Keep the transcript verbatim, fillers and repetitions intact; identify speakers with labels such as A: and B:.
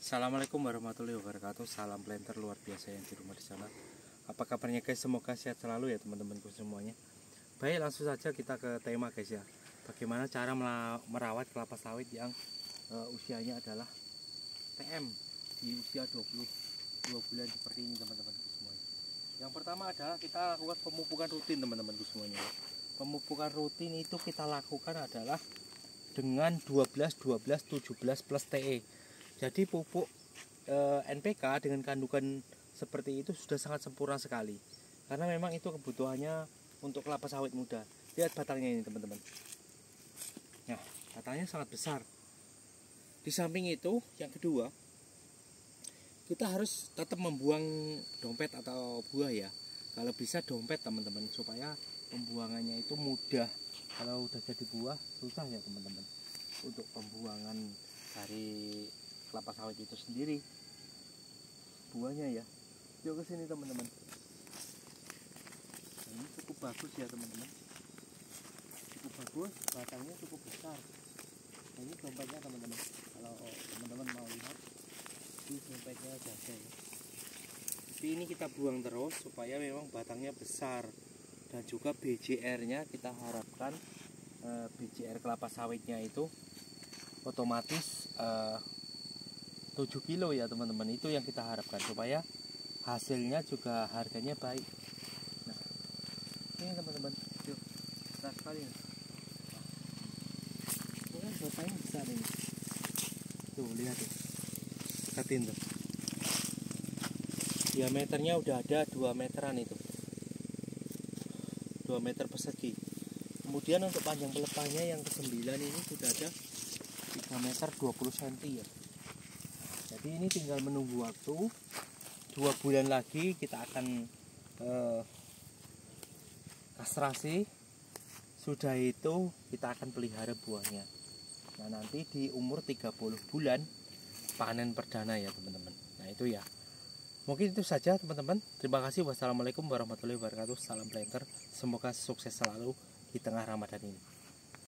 A: Assalamualaikum warahmatullahi wabarakatuh. Salam planter luar biasa yang di rumah di sana. Apa kabarnya guys? Semoga sehat selalu ya teman-temanku semuanya. Baik, langsung saja kita ke tema guys ya. Bagaimana cara merawat kelapa sawit yang uh, usianya adalah T M di usia dua puluh dua bulan seperti ini teman-temanku semuanya. Yang pertama adalah kita lakukan pemupukan rutin teman-temanku semuanya. Pemupukan rutin itu kita lakukan adalah dengan dua belas, dua belas, tujuh belas plus T E. Jadi pupuk e, N P K dengan kandungan seperti itu sudah sangat sempurna sekali. Karena memang itu kebutuhannya untuk kelapa sawit muda. Lihat batangnya ini teman-teman. Nah, batangnya sangat besar. Di samping itu, yang kedua, kita harus tetap membuang dompet atau buah ya. Kalau bisa dompet teman-teman, supaya pembuangannya itu mudah. Kalau udah jadi buah, susah ya teman-teman untuk pembuangan dari kelapa sawit itu sendiri buahnya ya. Yuk ke sini teman-teman. Ini cukup bagus ya teman-teman, cukup bagus, batangnya cukup besar. Nah, ini dompetnya teman-teman. Kalau teman-teman mau lihat, ini dompetnya ada ya. Tapi ini kita buang terus supaya memang batangnya besar, dan juga B J R-nya kita harapkan eh, B J R kelapa sawitnya itu otomatis eh, tujuh kilo ya teman-teman. Itu yang kita harapkan supaya hasilnya juga harganya baik. Nah, ini teman-teman, yuk, besar sekali nih. Nah, ini kan batangnya besar ini. Tuh lihat tuh, dekatin tuh. Diameternya udah ada dua meteran itu, dua meter persegi. Kemudian untuk panjang pelepahnya yang kesembilan ini sudah ada tiga meter dua puluh sentimeter ya. Jadi ini tinggal menunggu waktu dua bulan lagi kita akan eh, kastrasi. Sudah itu kita akan pelihara buahnya. Nah, nanti di umur tiga puluh bulan panen perdana ya teman-teman. Nah, itu ya. Mungkin itu saja teman-teman. Terima kasih. Wassalamualaikum warahmatullahi wabarakatuh. Salam planter. Semoga sukses selalu di tengah Ramadan ini.